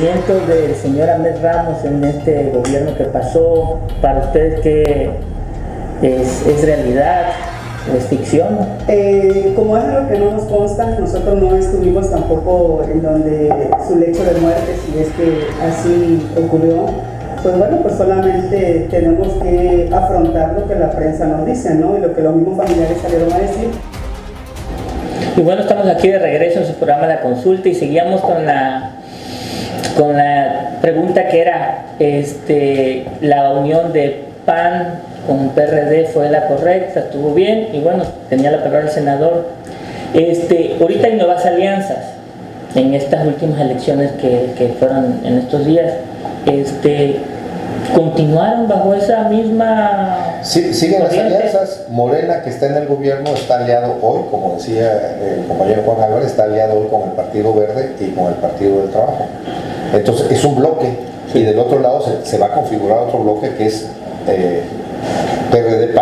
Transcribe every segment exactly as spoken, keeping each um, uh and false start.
fallecimiento del señor Ahmed Ramos en este gobierno que pasó, para ustedes, ¿qué es, es realidad? ¿Es ficción? Eh, como es algo que no nos consta, nosotros no estuvimos tampoco en donde su lecho de muerte, si es que así ocurrió. Pues bueno, pues solamente tenemos que afrontar lo que la prensa nos dice, ¿no? Y lo que los mismos familiares salieron a decir. Y bueno, estamos aquí de regreso en su programa La Consulta y seguíamos con la, con la pregunta que era, este, la unión de P A N con P R D fue la correcta, estuvo bien, y bueno, tenía la palabra el senador. Este, ahorita hay nuevas alianzas en estas últimas elecciones que, que fueron en estos días. Este, ¿continuaron bajo esa misma Sí, siguen corriente? las alianzas. Morena, que está en el gobierno, está aliado hoy, como decía el compañero Juan Álvarez, está aliado hoy con el Partido Verde y con el Partido del Trabajo. Entonces es un bloque, y del otro lado se, se va a configurar otro bloque que es eh, P R D P A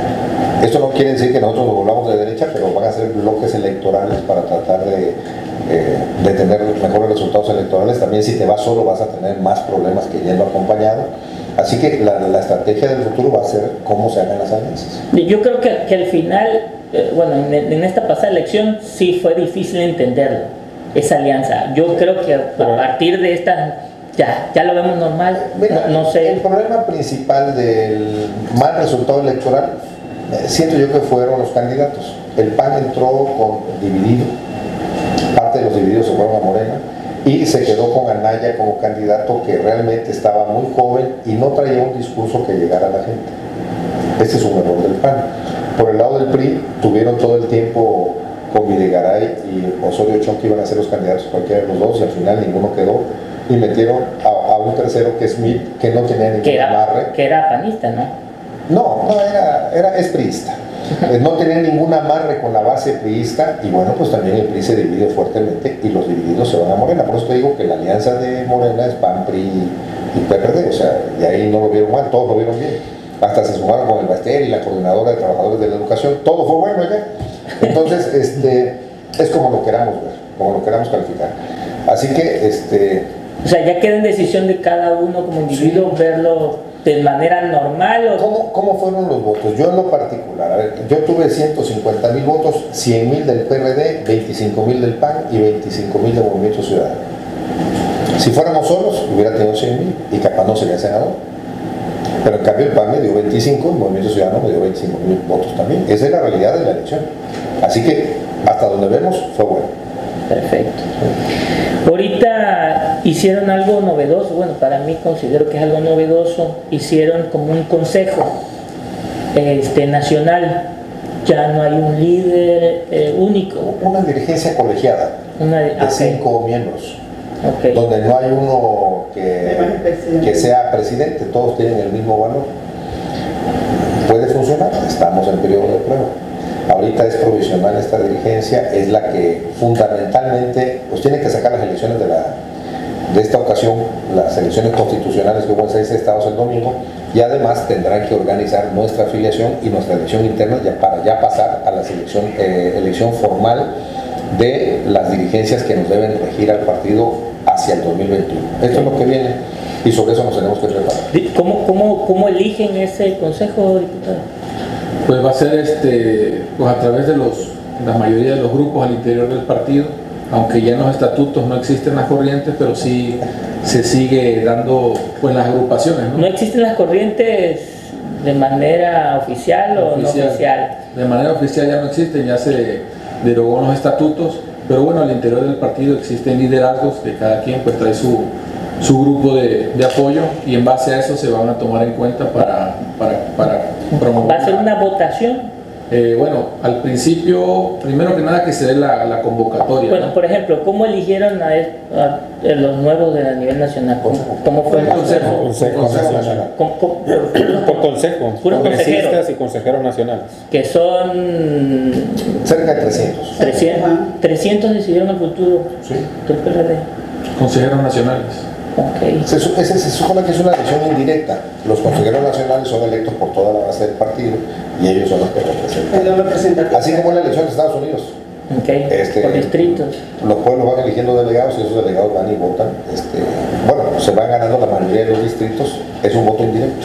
N. Esto no quiere decir que nosotros nos volvamos de derecha, pero van a ser bloques electorales para tratar de, eh, de tener mejores resultados electorales. También si te vas solo vas a tener más problemas que yendo acompañado. Así que la, la estrategia del futuro va a ser cómo se hagan las alianzas. Yo creo que, que al final, eh, bueno, en, en esta pasada elección sí fue difícil entenderlo, esa alianza. Yo creo que a partir de esta ya, ya lo vemos normal. Mira, no, no sé. El problema principal del mal resultado electoral, eh, siento yo que fueron los candidatos. El P A N entró con dividido, parte de los divididos se fueron a Morena, y se quedó con Anaya como candidato que realmente estaba muy joven y no traía un discurso que llegara a la gente. Este es un error del P A N. Por el lado del P R I, tuvieron todo el tiempo con Videgaray y Osorio Chong que iban a ser los candidatos, cualquiera de los dos, y al final ninguno quedó, y metieron a, a un tercero que es Smith, que no tenía ningún que era, amarre. que era panista, ¿no? No, no, era, era es priista. No tenía ningún amarre con la base priista, y bueno, pues también el P R I se divide fuertemente y los divididos se van a Morena. Por eso te digo que la alianza de Morena es P A N, P R I y P R D, o sea, y ahí no lo vieron mal, todos lo vieron bien. Hasta se sumaron con el Baster y la Coordinadora de Trabajadores de la Educación, todo fue bueno allá. Entonces, este, es como lo queramos ver, como lo queramos calificar. Así que, este... O sea, ya queda en decisión de cada uno como individuo, sí, verlo de manera normal. ¿O? ¿Cómo, ¿Cómo fueron los votos? Yo en lo particular, a ver, yo tuve ciento cincuenta mil votos, cien mil del P R D, veinticinco mil del P A N y veinticinco mil del Movimiento Ciudadano. Si fuéramos solos, hubiera tenido cien mil y capaz no sería senador. Pero en cambio el P A N me dio veinticinco, el Movimiento Ciudadano me dio veinticinco mil votos también. Esa es la realidad de la elección. Así que hasta donde vemos fue bueno. Perfecto. Ahorita hicieron algo novedoso, bueno, para mí considero que es algo novedoso, hicieron como un consejo este, nacional, ya no hay un líder eh, único. Una dirigencia colegiada Una, de okay. cinco miembros, okay. donde no hay uno que, que sea presidente, todos tienen el mismo valor. Puede funcionar, estamos en periodo de prueba. Ahorita es provisional esta dirigencia, es la que fundamentalmente pues tiene que sacar las elecciones de, la, de esta ocasión, las elecciones constitucionales que hubo en seis estados el domingo, y además tendrán que organizar nuestra afiliación y nuestra elección interna ya para ya pasar a la selección, eh, elección formal de las dirigencias que nos deben regir al partido hacia el dos mil veintiuno. Esto es lo que viene y sobre eso nos tenemos que preparar. ¿Cómo, cómo, cómo eligen ese consejo, diputado? Pues va a ser este, pues a través de los, la mayoría de los grupos al interior del partido, aunque ya en los estatutos no existen las corrientes, pero sí se sigue dando pues las agrupaciones, ¿no? ¿No existen las corrientes de manera oficial o oficial, no oficial? De manera oficial ya no existen, ya se derogó los estatutos, pero bueno, al interior del partido existen liderazgos que cada quien pues trae su, su grupo de, de apoyo, y en base a eso se van a tomar en cuenta para, para, para promover. ¿Va a ser una votación? Eh, bueno, al principio, primero que nada que se dé la, la convocatoria. Bueno, ¿no? por ejemplo, ¿cómo eligieron a, a, a los nuevos de a nivel nacional? ¿Cómo, cómo fue el consejo? Consejo, consejo nacional. ¿Con, con, por, por consejo, puros congresistas consejeros y consejeros nacionales. que son cerca de trescientos. trescientos, trescientos decidieron el futuro Sí. del P R D. Consejeros nacionales. Okay. Se, su- ese, se supone que es una elección indirecta. Los consejeros nacionales son electos por toda la base del partido y ellos son los que representan. Él lo representa. Así como en la elección de Estados Unidos. Okay. Este, por distritos. Los pueblos van eligiendo delegados y esos delegados van y votan. Este, bueno, se van ganando la mayoría de los distritos, es un voto indirecto.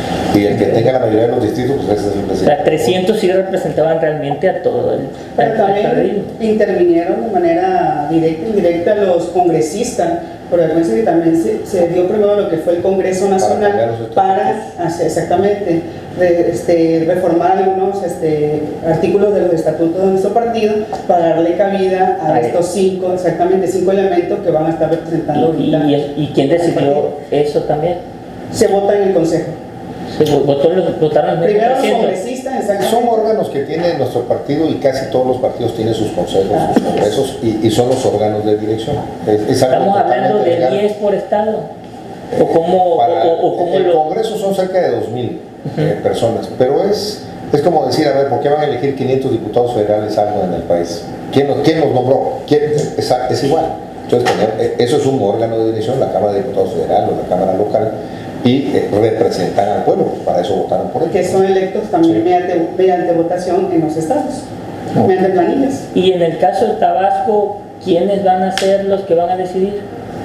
Y el que tenga la mayoría de los distritos, pues ese es el presidente. O sea, trescientos sí representaban realmente a todo el Pero también intervinieron de manera directa e indirecta los congresistas. Por acuérdense que también se, se dio primero lo que fue el Congreso Nacional para, para hacer exactamente de, este, reformar algunos este, artículos de los estatutos de nuestro partido para darle cabida a Ay. estos cinco, exactamente cinco elementos que van a estar representando. ¿Y, y, y quién decidió eso también? Se vota en el Consejo. Votó, votaron primero los congresistas, son órganos que tiene nuestro partido y casi todos los partidos tienen sus consejos, ah, sus congresos y, y son los órganos de dirección. Es, es Estamos hablando de legal. diez por estado. ¿O cómo, Para, o, o cómo el lo... Congreso son cerca de dos mil uh-huh. eh, personas, pero es, es como decir, a ver, ¿por qué van a elegir quinientos diputados federales algo en el país? ¿Quién, ¿quién los nombró? ¿Quién? Es, es igual. Entonces, eso es un órgano de dirección, la Cámara de Diputados Federal o la Cámara Local, y eh, representan al pueblo, para eso votaron por ellos. Que son electos también sí. mediante, mediante votación en los estados, no. mediante planillas. Y en el caso de Tabasco, ¿quiénes van a ser los que van a decidir?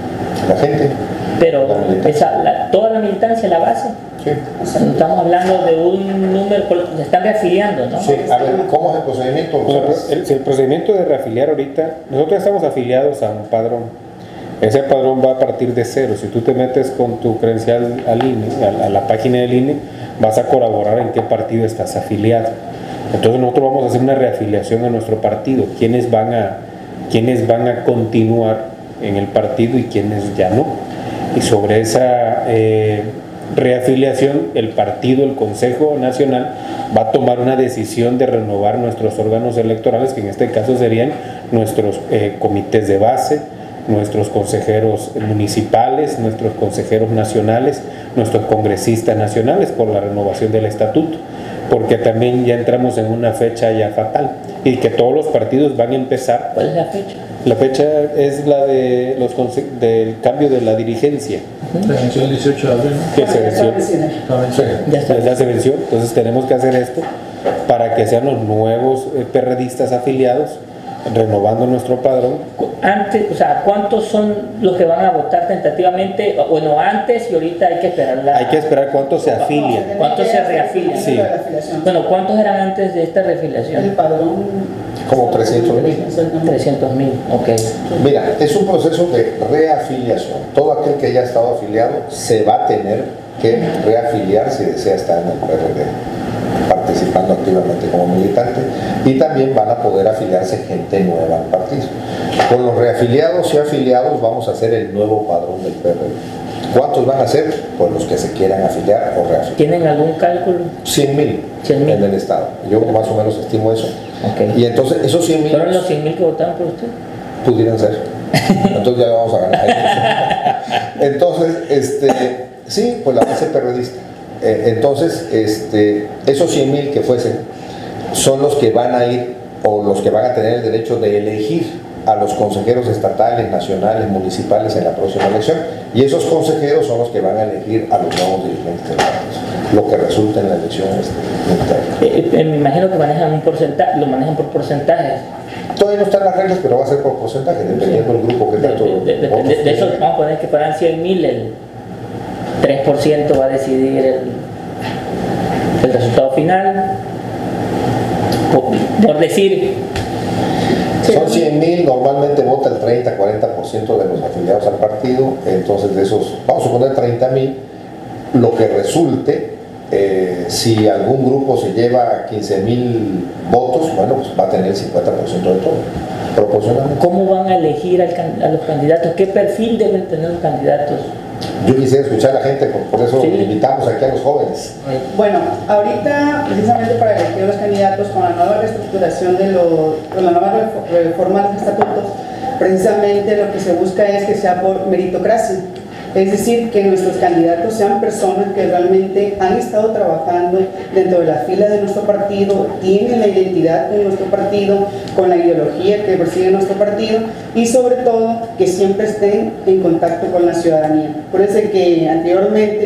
La gente. Pero la esa, la, toda la militancia, la base. Sí. O sea, no estamos hablando de un número, se están reafiliando, ¿no? Sí, a ver, ¿cómo es el procedimiento? Bueno, el, el procedimiento de reafiliar ahorita, nosotros estamos afiliados a un padrón. Ese padrón va a partir de cero. Si tú te metes con tu credencial al I N E, a la, a la página del I N E, vas a corroborar en qué partido estás afiliado. Entonces nosotros vamos a hacer una reafiliación a nuestro partido. ¿Quiénes van a, quiénes van a continuar en el partido y quiénes ya no? Y sobre esa eh, reafiliación, el partido, el Consejo Nacional, va a tomar una decisión de renovar nuestros órganos electorales, que en este caso serían nuestros eh, comités de base, nuestros consejeros municipales, nuestros consejeros nacionales, nuestros congresistas nacionales por la renovación del estatuto, porque también ya entramos en una fecha ya fatal y que todos los partidos van a empezar. ¿Cuál es la fecha? La fecha es la de los del cambio de la dirigencia. Se venció el dieciocho de abril. Que se venció. Ya está. Ya se venció. Entonces tenemos que hacer esto para que sean los nuevos perredistas afiliados, renovando nuestro padrón. Antes, o sea, ¿cuántos son los que van a votar tentativamente? Bueno, antes y ahorita hay que esperar la... Hay que esperar cuántos se afilian. ¿Cuántos se reafilian? Sí. Bueno, ¿cuántos eran antes de esta reafiliación? El padrón... Como trescientos mil. trescientos mil, ok. Mira, es un proceso de reafiliación. Todo aquel que haya estado afiliado se va a tener que reafiliar si desea estar en el P R D, participando activamente como militante, y también van a poder afiliarse gente nueva al partido. Con los reafiliados y afiliados vamos a hacer el nuevo padrón del P R D. ¿Cuántos van a ser? Pues los que se quieran afiliar o reafiliar. ¿Tienen algún cálculo? cien mil en el estado. Yo más o menos estimo eso. Okay. Y entonces esos cien mil... ¿Fueron los cien mil que votaron por usted? Pudieran ser. Entonces ya vamos a ganar. Entonces, este, sí, pues la base perredista. Entonces, este, esos cien mil que fuesen son los que van a ir o los que van a tener el derecho de elegir a los consejeros estatales, nacionales, municipales en la próxima elección, y esos consejeros son los que van a elegir a los nuevos dirigentes del partido, lo que resulta en la elección este, eh, eh, me imagino que manejan un porcentaje, lo manejan por porcentajes. Todavía no están las reglas, pero va a ser por porcentaje, dependiendo del grupo que tanto. De, de, de, de, de eso vamos a poner que fueran cien mil, el tres por ciento va a decidir el, el resultado final, por, por decir. Son cien mil, normalmente vota el treinta a cuarenta por ciento de los afiliados al partido, entonces de esos, vamos a suponer treinta mil, lo que resulte, eh, si algún grupo se lleva quince mil votos, bueno, pues va a tener el cincuenta por ciento de todo, proporcionalmente. ¿Cómo van a elegir al, a los candidatos? ¿Qué perfil deben tener los candidatos? Yo quisiera escuchar a la gente, por eso ¿sí? invitamos aquí a los jóvenes. Bueno, ahorita precisamente para elegir a los candidatos con la nueva reestructuración de los, con la nueva reforma de los estatutos, precisamente lo que se busca es que sea por meritocracia. Es decir, que nuestros candidatos sean personas que realmente han estado trabajando dentro de la fila de nuestro partido, tienen la identidad de nuestro partido, con la ideología que persigue nuestro partido, y sobre todo que siempre estén en contacto con la ciudadanía. Por eso es que anteriormente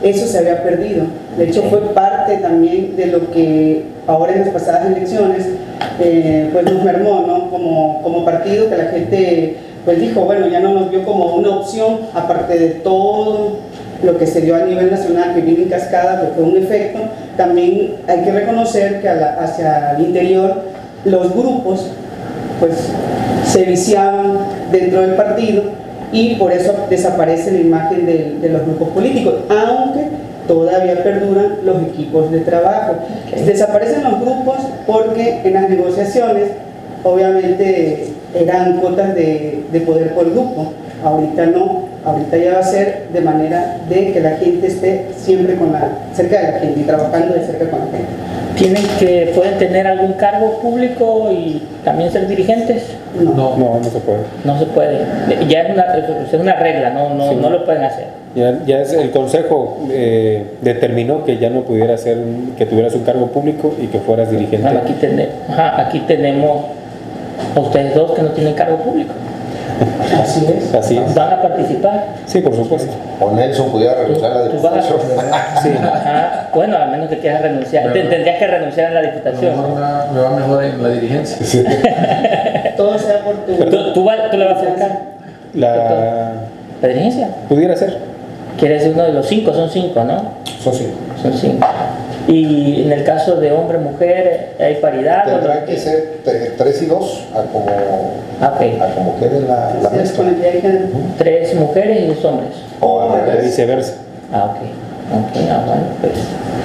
eso se había perdido. De hecho, fue parte también de lo que ahora en las pasadas elecciones eh, pues nos mermó, ¿no? Como, como partido, que la gente pues dijo, bueno, ya no nos vio como una opción, aparte de todo lo que se dio a nivel nacional, que vino en cascada, que fue un efecto. También hay que reconocer que a la, hacia el interior los grupos pues se viciaban dentro del partido y por eso desaparece la imagen de, de los grupos políticos, aunque todavía perduran los equipos de trabajo. Okay. Desaparecen los grupos porque en las negociaciones obviamente eran cuotas de, de poder por grupo, ahorita no, ahorita ya va a ser de manera de que la gente esté siempre con la, cerca de la gente y trabajando de cerca con la gente. ¿Tienen que, pueden tener algún cargo público y también ser dirigentes? No, no, no, no se puede. No se puede, ya es una, es una regla, no, no, sí. no lo pueden hacer. Ya, ya es el consejo eh, determinó que ya no pudiera ser, que tuvieras un cargo público y que fueras dirigente. Bueno, aquí, ten, ajá, aquí tenemos a ustedes dos que no tienen cargo público. Así es. Así es. ¿Van a participar? Sí, por supuesto. O Nelson pudiera renunciar a la diputación. Sí. Ajá. Bueno, a menos que quieras renunciar. Bueno, tendrías que renunciar a la diputación. Me va, me va mejor en la dirigencia. Sí. Todo sea por tu... ¿Tú, tú, tú le vas a acercar? La... ¿La dirigencia? Pudiera ser. ¿Quieres ser uno de los cinco? Son cinco, ¿no? Son cinco. Son cinco. Y en el caso de hombre-mujer, ¿hay paridad? Tendrán que ser tres y dos, a como, okay. a como quede la, la mezcla. Tres mujeres y dos hombres. O a viceversa. Ah, ok. Ok, ah, bueno, pues.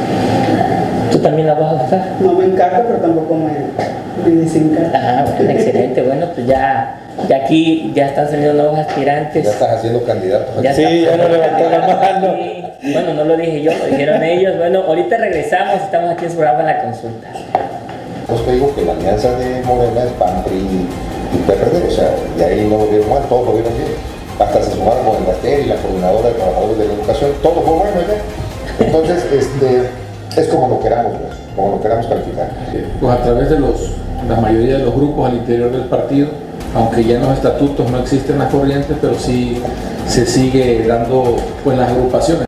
¿Tú también la vas a buscar? No me encargo, pero tampoco me, me desencargo. Ah, bueno, excelente. Bueno, pues ya, ya aquí ya están saliendo nuevos aspirantes. Ya estás haciendo candidatos. Ya sí, ya no levantó la mano. Bueno, no lo dije yo, lo dijeron ellos. Bueno, ahorita regresamos, estamos aquí en su programa La Consulta. Pues te digo que la alianza de Morena es P A N, P R I y P R D, o sea, de ahí no lo vieron mal, todos lo vieron bien. Hasta se sumaron con el Bastel y la coordinadora de trabajadores de la educación, todo fue bueno ya. Entonces, este, es como lo queramos ver, como lo queramos calificar. Pues a través de los, la mayoría de los grupos al interior del partido, aunque ya en los estatutos no existen las corrientes, pero sí se sigue dando pues las agrupaciones,